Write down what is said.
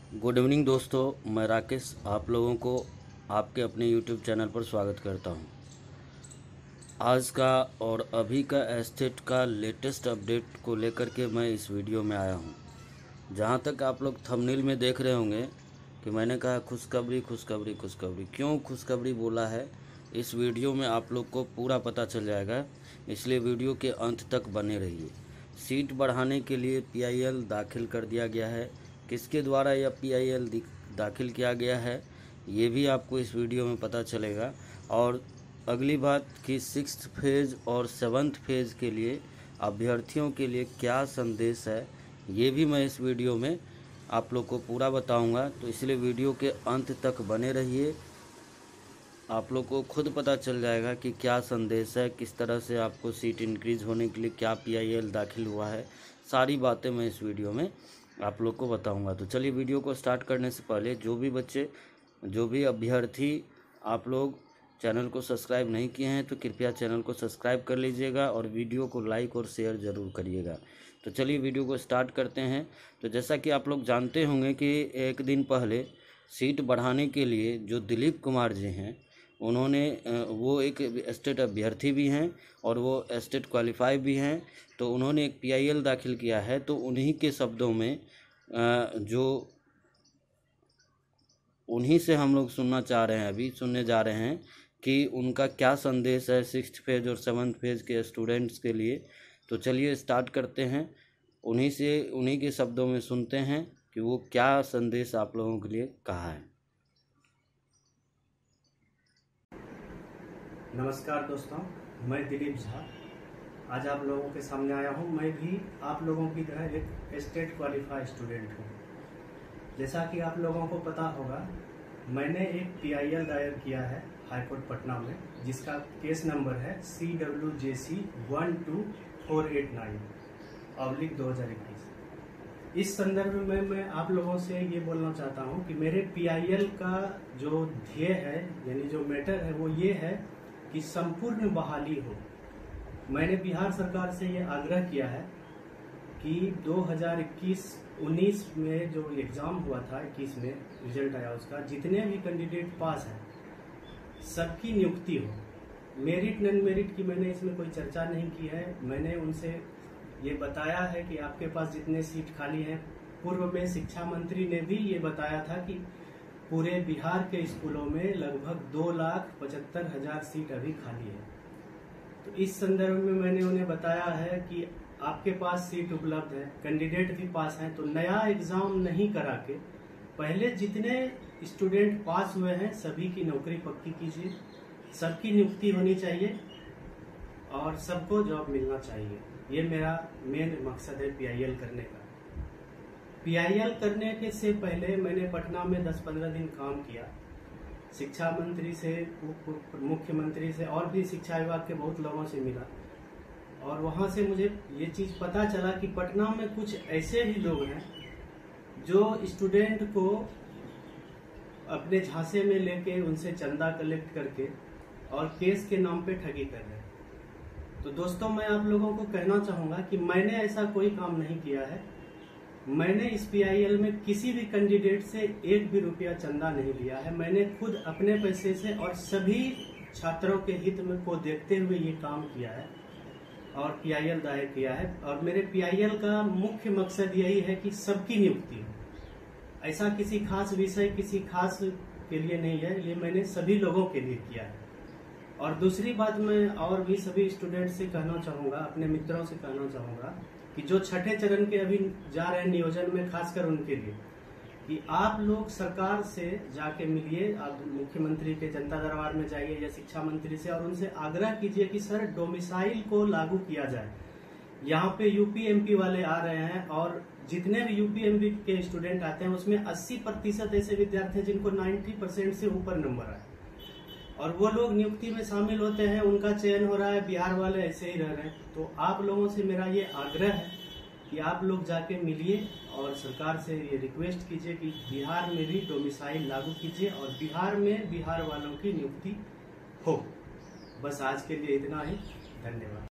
Good evening दोस्तों, मैं राकेश आप लोगों को आपके अपने यूट्यूब चैनल पर स्वागत करता हूं। आज का और अभी का एस्टेट का लेटेस्ट अपडेट को लेकर के मैं इस वीडियो में आया हूं। जहां तक आप लोग थंबनेल में देख रहे होंगे कि मैंने कहा खुशखबरी खुशखबरी खुशखबरी, क्यों खुशखबरी बोला है इस वीडियो में आप लोग को पूरा पता चल जाएगा, इसलिए वीडियो के अंत तक बने रहिए। सीट बढ़ाने के लिए PIL दाखिल कर दिया गया है। किसके द्वारा यह PIL दाखिल किया गया है ये भी आपको इस वीडियो में पता चलेगा। और अगली बात कि 6th फेज़ और 7th फेज़ के लिए अभ्यर्थियों के लिए क्या संदेश है ये भी मैं इस वीडियो में आप लोग को पूरा बताऊंगा, तो इसलिए वीडियो के अंत तक बने रहिए। आप लोग को खुद पता चल जाएगा कि क्या संदेश है, किस तरह से आपको सीट इंक्रीज़ होने के लिए क्या PIL दाखिल हुआ है, सारी बातें मैं इस वीडियो में आप लोग को बताऊंगा। तो चलिए वीडियो को स्टार्ट करने से पहले जो भी अभ्यर्थी आप लोग चैनल को सब्सक्राइब नहीं किए हैं तो कृपया चैनल को सब्सक्राइब कर लीजिएगा और वीडियो को लाइक और शेयर ज़रूर करिएगा। तो चलिए वीडियो को स्टार्ट करते हैं। तो जैसा कि आप लोग जानते होंगे कि एक दिन पहले सीट बढ़ाने के लिए जो दिलीप कुमार जी हैं उन्होंने वो एक एस्टेट अभ्यर्थी भी हैं और वो एस्टेट क्वालिफाई भी हैं, तो उन्होंने एक PIL दाखिल किया है। तो उन्हीं के शब्दों में जो उन्हीं से हम लोग सुनने जा रहे हैं कि उनका क्या संदेश है 6th फेज़ और 7th फेज़ के स्टूडेंट्स के लिए। तो चलिए स्टार्ट करते हैं, उन्हीं के शब्दों में सुनते हैं कि वो क्या संदेश आप लोगों के लिए कहा है। नमस्कार दोस्तों, मैं दिलीप झा आज आप लोगों के सामने आया हूं। मैं भी आप लोगों की तरह एक एस्टेट क्वालिफाई स्टूडेंट हूं। जैसा कि आप लोगों को पता होगा, मैंने एक PIL दायर किया है हाईकोर्ट पटना में, जिसका केस नंबर है CWJC 12489/2021। इस संदर्भ में मैं आप लोगों से ये बोलना चाहता हूं कि मेरे PIL का जो ध्येय है, यानी जो मैटर है, वो ये है कि संपूर्ण बहाली हो। मैंने बिहार सरकार से ये आग्रह किया है कि 2021-19 में जो एग्जाम हुआ था, 21 में रिजल्ट आया उसका, जितने भी कैंडिडेट पास हैं सबकी नियुक्ति हो। मेरिट नॉन मेरिट की मैंने इसमें कोई चर्चा नहीं की है। मैंने उनसे ये बताया है कि आपके पास जितने सीट खाली हैं, पूर्व में शिक्षा मंत्री ने भी ये बताया था कि पूरे बिहार के स्कूलों में लगभग 2,75,000 सीट अभी खाली है। तो इस संदर्भ में मैंने उन्हें बताया है कि आपके पास सीट उपलब्ध है, कैंडिडेट भी पास हैं, तो नया एग्जाम नहीं करा के पहले जितने स्टूडेंट पास हुए हैं सभी की नौकरी पक्की कीजिए, सबकी नियुक्ति होनी चाहिए और सबको जॉब मिलना चाहिए। ये मेरा मेन मकसद है PIL करने का। PIL करने के से पहले मैंने पटना में 10-15 दिन काम किया। शिक्षा मंत्री से, मुख्यमंत्री से और भी शिक्षा विभाग के बहुत लोगों से मिला और वहां से मुझे ये चीज पता चला कि पटना में कुछ ऐसे भी लोग हैं जो स्टूडेंट को अपने झांसे में लेके उनसे चंदा कलेक्ट करके और केस के नाम पे ठगी कर रहे हैं। तो दोस्तों, मैं आप लोगों को कहना चाहूंगा कि मैंने ऐसा कोई काम नहीं किया है। मैंने इस PIL में किसी भी कैंडिडेट से एक भी रुपया चंदा नहीं लिया है। मैंने खुद अपने पैसे से और सभी छात्रों के हित में को देखते हुए ये काम किया है और PIL दायर किया है। और मेरे PIL का मुख्य मकसद यही है कि सबकी नियुक्ति हो। ऐसा किसी खास विषय, किसी खास के लिए नहीं है, ये मैंने सभी लोगों के लिए किया है। और दूसरी बात, मैं और भी सभी स्टूडेंट से कहना चाहूंगा, अपने मित्रों से कहना चाहूंगा कि जो छठे चरण के अभी जा रहे हैं नियोजन में, खासकर उनके लिए, कि आप लोग सरकार से जाके मिलिए, आप मुख्यमंत्री के जनता दरबार में जाइए या शिक्षा मंत्री से और उनसे आग्रह कीजिए कि सर डोमिसाइल को लागू किया जाए। यहाँ पे UP MP वाले आ रहे हैं और जितने भी UP MP के स्टूडेंट आते हैं उसमें 80% ऐसे विद्यार्थी हैं जिनको 90% से ऊपर नंबर आए और वो लोग नियुक्ति में शामिल होते हैं, उनका चयन हो रहा है। बिहार वाले ऐसे ही रह रहे हैं। तो आप लोगों से मेरा ये आग्रह है कि आप लोग जाके मिलिए और सरकार से ये रिक्वेस्ट कीजिए कि बिहार में भी डोमिसाइल लागू कीजिए और बिहार में बिहार वालों की नियुक्ति हो। बस आज के लिए इतना ही, धन्यवाद।